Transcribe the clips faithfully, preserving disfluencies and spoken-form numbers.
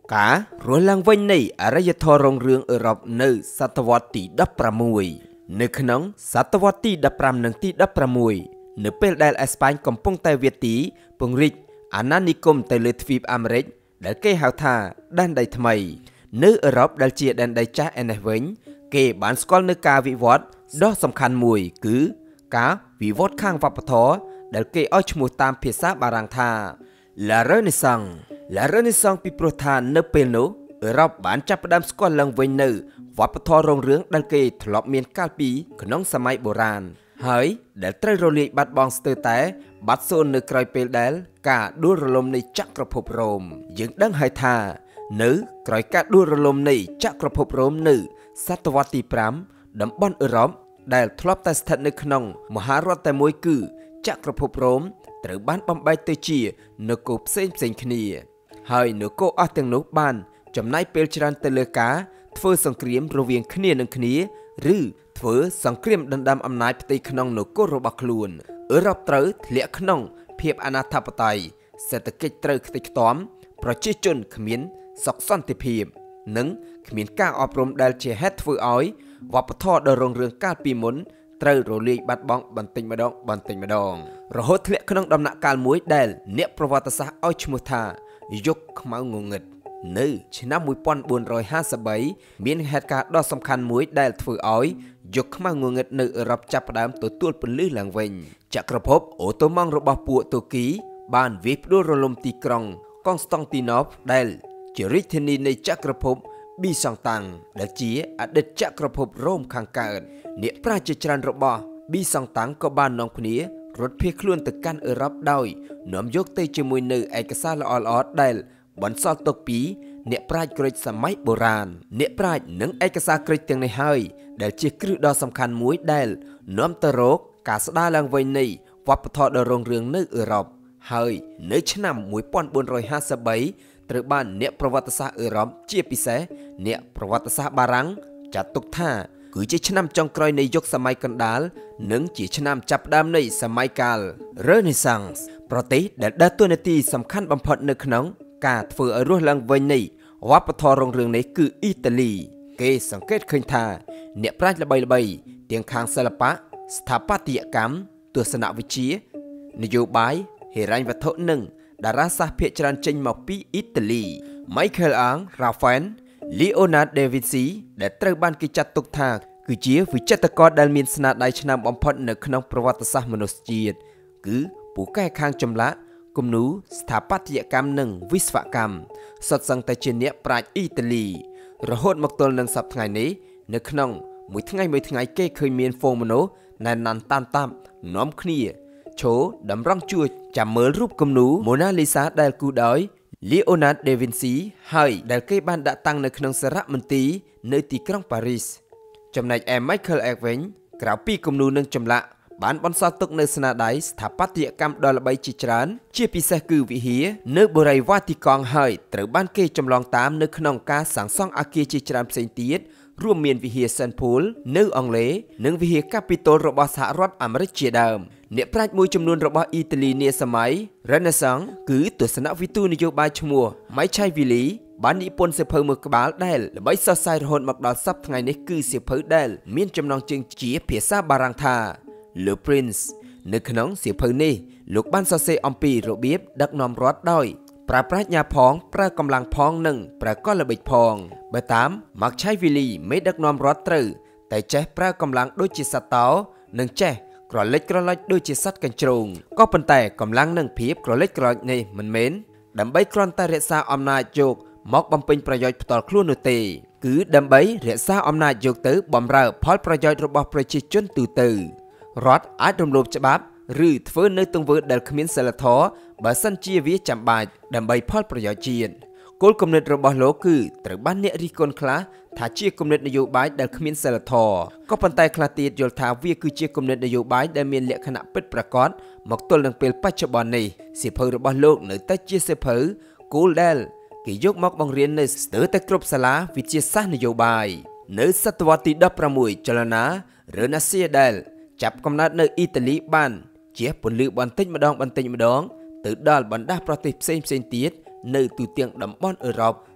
Cả rồi lang vinh này ở đây thọ rong rương ở rập nơi sát vọt tỷ đắp pra mùi nơi khăn nóng sát vọt tỷ đắp pram nâng tỷ đắp pra mùi nơi pel đài Espagne cầm pung tay Việt tí pung rít Ananicum tay lưỡi Philipp Americ đã kê hào thà đan đầy tham mày nơi ở rập đã chia đan đầy cha en vĩnh kê bán scol nơi ca vị vót đó sầm khăn mùi cứ cá vị vót khang vập thó đã kê ở chmu tam phía sát bà rang thà là Renaissance là Renaissance pi prothàn nơi pel nô ở rập bán chắp đam scol lần vĩnh nơi vấp thò rong rướng đã kê thọp miền cao pi khẩn nông sớm mai bồ ran hỡi để trai rô lì bắt bong sơ té bắt xôn nơi cày pel đél cả đua rô lôm này chắc cọp hộp rôm những đấng hai thà nữ cày cả đua rô lôm này chắc cọp hộp rôm nữ sát vọt tỷ pram đấm bon ở róm để thọp tay thật nơi khung mà há rót tay môi cử chắc cọp hộp rôm từ bán bom bay tê chia nơi cột xem xem khnia hỡi nơi cô ở tiếng nốt ban chấm nay pel chran tê lê cá phơi sòng kiếm rô viên khnia nâng khnia rư phở song kiếm đan đam âm nai ptây khăn nô cô rô bạc luôn ở rập tới lẽ khăn phiệp anathapatay sẽ tự kết tới cái tómប្រជាជនគ្មានសក់សន្តិភាពនិងគ្មានការអប់រំដែលជាហេតុធ្វើឲ្យវប្បធម៌ដ៏រុងរឿងកាលពីមុនត្រូវរលាយបាត់បង់បន្តិចម្ដងបន្តិចម្ដងរហូតធ្លាក់ក្នុងដំណាក់កាលមួយដែលអ្នកប្រវត្តិសាស្ត្រឲ្យឈ្មោះថាយុគខ្មៅងងឹតនៅឆ្នាំmột nghìn bốn trăm hai mươi baមានហេតុការណ៍ដ៏សំខាន់មួយដែលធ្វើឲ្យយុគខ្មៅងងឹតនៅអឺរ៉ុបចាប់ផ្ដើមទទួលពន្លឺឡើងវិញចក្រភពអូតូម៉ង់របស់ពួកទូគីបានវាយផ្ដួលរលំទីក្រុងកុងស្តង់ទីណូបដែលជារាជធានីនៃចក្រភពប៊ីសង់តាំងដែលជាអតីតចក្រភពរ៉ូមខាងកើតអ្នកប្រាជ្ញច្រើនរបស់ប៊ីសង់តាំងក៏បាននាំគ្នារត់ភៀសខ្លួនទៅកាន់អឺរ៉ុបដោយនាំយកទៅជាមួយនៅឯកសារល្អៗដែលបន្សល់ទុកពីអ្នកប្រាជ្ញក្រិចសម័យបុរាណអ្នកប្រាជ្ញនិងឯកសារក្រិចទាំងនេះហើយដែលជាគ្រឹះដ៏សំខាន់មួយដែលនាំទៅរកការស្ដារឡើងវិញនៃវប្បធម៌ដ៏រុងរឿងនៅអឺរ៉ុបហើយនៅឆ្នាំmột nghìn bốn trăm hai mươi baត្រូវបានអ្នកប្រវត្តិសាស្ត្រអឺរ៉ុបជាពិសេសអ្នកប្រវត្តិសាស្ត្របារាំងចាត់ទុកថាគឺជាឆ្នាំចុងក្រោយនៃយុគសម័យកណ្ដាលនិងជាឆ្នាំចាប់ផ្ដើមនៃសម័យកាល Renaissance ប្រទេសដែលដើរតួនាទីសំខាន់បំផុតនៅក្នុងការធ្វើឲ្យរស់ឡើងវិញនៃវប្បធម៌រុងរឿងនេះគឺអ៊ីតាលីគេសង្កេតឃើញថាអ្នកប្រាជ្ញល្បីៗទាំងខាងសិល្បៈស្ថាបត្យកម្មទស្សនវិជ្ជានយោបាយហិរញ្ញវត្ថុនិងតារាសាស្ត្រភាគច្រើនចេញមកពីអ៊ីតាលី Michael Ang Raphael Leonardo da Vinci ដែលត្រូវបានគេចាត់ទុកថាគឺជាវិចិត្រករដែលមានស្នាដៃឆ្នើមបំផុតនៅក្នុងប្រវត្តិសាស្ត្រមនុស្សជាតិគឺពូកែខាងចម្លាក់គំនូរស្ថាបត្យកម្មនិងវិស្វកម្មសុទ្ធសឹងតែជាអ្នកប្រាជ្ញអ៊ីតាលីរហូតមកទល់នឹងសប្តាហ៍ថ្ងៃនេះនៅក្នុងមួយថ្ងៃមួយថ្ងៃគេឃើញមានហ្វូងមនុស្សណែនណាន់តាមតាមនាំគ្នាឈោតម្រង់ជួចចាំមើលរូបគំនូរ Mona Lisa ដែលគូរដោយ Leonardo da Vinci ហើយដែលគេបានដាក់តាំងនៅក្នុងសារមន្ទីរនៅទីក្រុងប៉ារីសចំណែកឯ Michael Ang វិញក្រៅពីគំនូរនិងចម្លាក់បានបន្សល់ទុកនៅស្នាដៃស្ថាបត្យកម្មដ៏ល្បីជាច្រើនជាពិសេសគឺវិហារនៅបូរីវ៉ាទីកង់ហើយត្រូវបានគេចម្លងតាមនៅក្នុងការសាងសង់អគារជាច្រើនផ្សេងទៀតរួមមានវិហារ Saint Paul នៅអង់គ្លេសនិងវិហារ Capitol របស់សហរដ្ឋអាមេរិកជាដើមអ្នកប្រាជ្ញមួយចំនួនរបស់អ៊ីតាលីនាសម័យ Renaissance គឺទស្សនវិទូនយោបាយឈ្មោះ Machiavelli បាននិពន្ធសៀវភៅមួយក្បាលដែលល្បីសុសសាយរហូតមកដល់សប្តាហ៍ថ្ងៃនេះគឺសៀវភៅដែលមានចំណងជើងជាភាសាបារាំងថា Le Prince នៅក្នុងសៀវភៅនេះលោកបានសរសេរអំពីរបៀបដឹកនាំរដ្ឋដោយប្រើប្រាជ្ញាផងប្រើកម្លាំងផងនិងប្រើកលល្បិចផងបើតាម Machiavelli មេដឹកនាំរដ្ឋត្រូវតែចេះប្រើកម្លាំងដូចជាសត្វតោនិងចេះក្រឡេចក្រឡុចដូចជាសត្វកញ្ជ្រោងក៏ប៉ុន្តែកម្លាំងនិងភាពក្រឡេចក្រឡុចនេះមិនមែនដើម្បីគ្រាន់តែរក្សាអំណាចយកមកបំពេញប្រយោជន៍ផ្ទាល់ខ្លួននោះទេគឺដើម្បីរក្សាអំណាចយកទៅបម្រើផលប្រយោជន៍របស់ប្រជាជនទូទៅរដ្ឋអាចរំលោភច្បាប់ឬធ្វើនៅទង្វើដែលគ្មានសីលធម៌បើសិនជាវាចាំបាច់ដើម្បីផលប្រយោជន៍ជាតិគោលគំនិតរបស់លោកគឺត្រូវបានអ្នករិះគន់ខ្លះថាជាគំនិតនយោបាយដែលគ្មានសីលធម៌ក៏ប៉ុន្តែខ្លះទៀតយល់ថាវាគឺជាគំនិតនយោបាយដែលមានលក្ខណៈពិតប្រាកដមកទល់នឹងពេលបច្ចុប្បន្ននេះសៀវភៅរបស់លោកនៅតែជាសៀវភៅគោលដែលគេយកមកបង្រៀននៅស្ទើរតែគ្រប់សាលាវិទ្យាសាស្ត្រនយោបាយនៅសតវត្សទីដប់ប្រាំមួយចលនា Renaissance ដែលចាប់កំណើតនៅអ៊ីតាលីបានជះពន្លឺបន្តិចម្ដងបន្តិចម្ដងទៅដល់បណ្ដាប្រទេសផ្សេងផ្សេងទៀតនៅទូទាំងតំបន់អឺរ៉ុប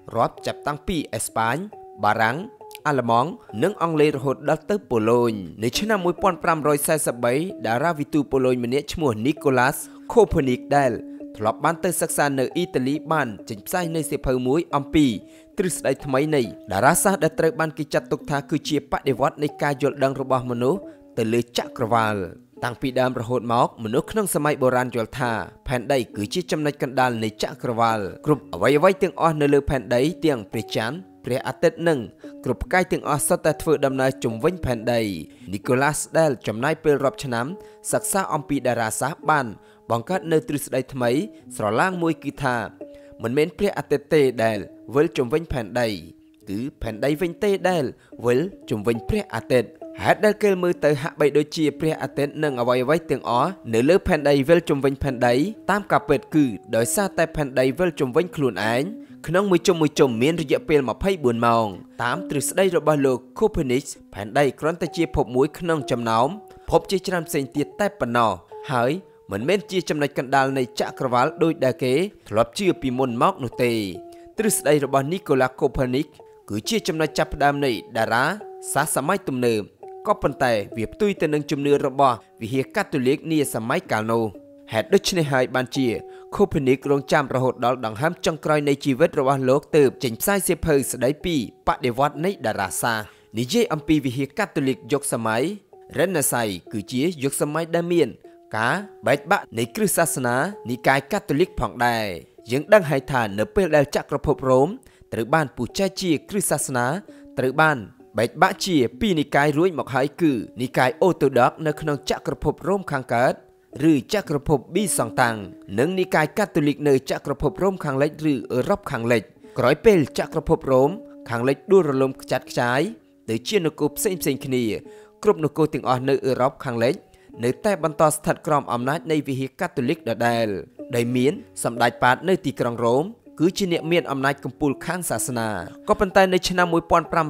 រាប់ចាប់តាំងពីអេស្ប៉ាញបារាំងអាល្លឺម៉ង់និងអង់គ្លេសរហូតដល់ទៅប៉ូឡូញនៅឆ្នាំmột nghìn năm trăm bốn mươi baតារាវិទូប៉ូឡូញម្នាក់ឈ្មោះ Nicolas Copernic ដែលធ្លាប់បានទៅសិក្សានៅអ៊ីតាលីបានចេញផ្សាយនៅសៀវភៅមួយអំពីទ្រឹស្ដីថ្មីនៃតារាសាស្ត្រដែលត្រូវបានគេចាត់ទុកថាគឺជាបដិវត្តន៍នៃការយល់ដឹងរបស់មនុស្សទៅលើចក្រវាឡតាំងពីដើមរហូតមកមនុស្សក្នុងសម័យបុរាណយល់ថាផែនដីគឺជាចំណុចកណ្ដាលនៃចក្រវាឡគ្រប់អ្វីៗទាំងអស់នៅលើផែនដីទាំងព្រះច័ន្ទព្រះអាទិត្យនិងគ្រប់ផ្កាយទាំងអស់សុទ្ធតែធ្វើដំណើរជុំវិញផែនដី Nicolas ដែលចំណាយពេលរាប់ឆ្នាំសិក្សាអំពីតារាសាស្ត្របានបង្កើតនៅទ្រឹស្ដីថ្មីស្រឡាងមួយគឺថាមិនមែនព្រះអាទិត្យទេដែលវិលជុំវិញផែនដីគឺផែនដីវិញទេដែលវិលជុំវិញព្រះអាទិត្យហេតុដែលគេមើលទៅហាក់បីដូចជាព្រះអាទិត្យនិងអ្វីៗទាំងអស់នៅលើផែនដីវិលជុំវិញផែនដីតាមការពិតគឺដោយសារតែផែនដីវិលជុំវិញខ្លួនឯងក្នុងមួយជុំមួយជុំមានរយៈពេលម្ភៃបួនម៉ោងតាមទ្រឹស្ដីរបស់លោក Copernic ផែនដីគ្រាន់តែជាភពមួយក្នុងចំណោមភពជាច្រើនផ្សេងទៀតតែប៉ុណ្ណោះហើយមិនមែនជាចំណុចកណ្ដាលនៃចក្រវាឡដោយដែលគេធ្លាប់ជឿពីមុនមកនោះទេទ្រឹស្ដីរបស់ Nicolas Copernic គឺជាចំណុចចាប់ផ្ដើមនៃតារាសាស្ត្រសម័យទំនើបក៏ប៉ុន្តែវាផ្ទុយទៅនឹងជំនឿរបស់វិហារកាតូលិកនាសម័យកាលនោះហេតុដូច្នេះហើយបានជា Copernic រងចាំរហូតដល់ដង្ហើមចុងក្រោយនៃជីវិតរបស់លោកទើបចេញផ្សាយសៀវភៅស្ដីពីបដិវត្តន៍នៃតារាសាស្ត្រនិយាយអំពីវិហារកាតូលិកយុគសម័យ Renaissance គឺជាយុគសម័យដែលមានការបែកបាក់នៃគ្រឹះសាសនានិកាយកាតូលិកផងដែរយើងដឹងហើយថានៅពេលដែលចក្រភពរ៉ូមត្រូវបានពុះចែកជាគ្រឹះសាសនាត្រូវបានបែកបាក់ជាពីរនិកាយរួចមកហើយគឺនិកាយអូតូដុកនៅក្នុងចក្រភពរ៉ូមខាងកើតឬចក្រភពប៊ីសង់តាំងនិងនិកាយកាតូលិកនៅចក្រភពរ៉ូមខាងលិចឬអឺរ៉ុបខាងលិចក្រោយពេលចក្រភពរ៉ូមខាងលិចដួលរលំខ្ចាត់ខ្ចាយទៅជានគរផ្សេងផ្សេងគ្នាគ្រប់នគរទាំងអស់នៅអឺរ៉ុបខាងលិចនៅតែបន្តស្ថិតក្រោមអំណាចនៃវិហារកាតូលិកដដែលដែលមានសម្ដេចប៉ាតនៅទីក្រុងរ៉ូមគឺជាអ្នកមានអំណាចកំពូលខាងសាសនាក៏ប៉ុន្តែនៅឆ្នាំmột nghìn năm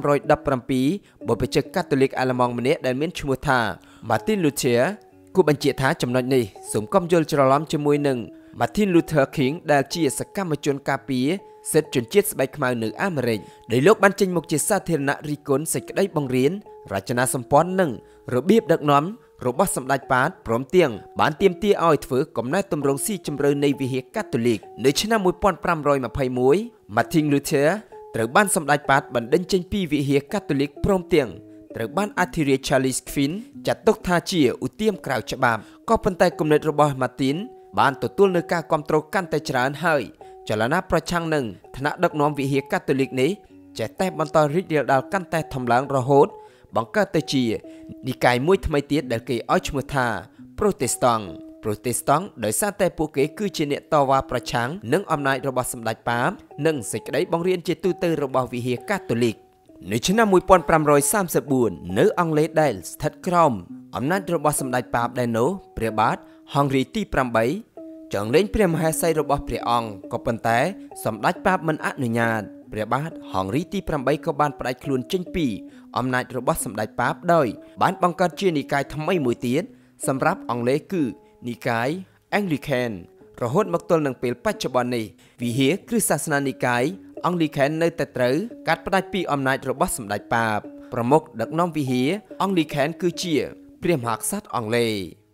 trăm17បុព្វជិកកាតូលិកអាល្លឺម៉ង់ម្នាក់ដែលមានឈ្មោះថា Martin Luther គូបញ្ជាក់ថាចំណុចនេះសូមកុំយល់ច្រឡំជាមួយនឹង Martin Luther King ដែលជាសកម្មជនការពារសិទ្ធិជនជាតិស្បែកខ្មៅនៅអាមេរិកដែលលោកបានចេញមុខជាសាធារណរិះគន់សេចក្តីបង្រៀនរចនាសម្ព័ន្ធនិងរបៀបដឹកនាំរបស់សម្ដេចប៉ាតព្រមទាំងបានទាមទារឲ្យធ្វើកំណែទម្រង់ស៊ីជម្រៅនៃវិហារកាតូលិកនៅឆ្នាំmột nghìn năm trăm hai mươi mốt Martin Luther ត្រូវបានសម្ដេចប៉ាតបណ្ដេញចេញពីវិហារកាតូលិកព្រមទាំងត្រូវបានអធិរាជ Charles Quint ចាត់ទុកថាជាឧទាមក្រៅច្បាប់ក៏ប៉ុន្តែគំនិតរបស់ Martin បានទទួលនូវការគាំទ្រកាន់តែច្រើនហើយចលនាប្រឆាំងនឹងឋានៈដឹកនាំវិហារកាតូលិកនេះចេះតែបន្តរីករាលដាលកាន់តែធំឡើងរហូតបង្កើតទៅជានិកាយមួយថ្មីទៀតដែលគេឲ្យឈ្មោះថា Protestant Protestant ដោយសារតែពួកគេគឺជាអ្នកតវ៉ាប្រឆាំងនឹងអំណាចរបស់សម្ដេចប៉ាបនិងសេចក្តីបង្រៀនជាទូទៅរបស់វិហារកាតូលិកនៅឆ្នាំmột nghìn năm trăm ba mươi tưនៅអង់គ្លេសដែលស្ថិតក្រោមអំណាចរបស់សម្ដេចប៉ាបដែរនោះព្រះបាទហង្រីទីប្រាំចង់លេងព្រះមហេសីរបស់ព្រះអង្គក៏ប៉ុន្តែសម្ដេចប៉ាបមិនអនុញ្ញាតព្រះបាទហង្រីទីប្រាំក៏បានផ្ដាច់ខ្លួនចេញពីអំណាចរបស់សម្ដេចប៉ាបដោយបានបង្កើតជានិកាយថ្មីមួយទៀតសម្រាប់អង់គ្លេសគឺនិកាយ Anglican រហូតមកទល់នឹងពេលបច្ចុប្បន្ននេះវិហារគ្រឹះសាសនានិកាយ Anglican នៅតែត្រូវកាត់ផ្ដាច់ពីអំណាចរបស់សម្ដេចប៉ាបប្រមុខដឹកនាំវិហារ Anglican គឺជាព្រះមហាក្សត្រអង់គ្លេស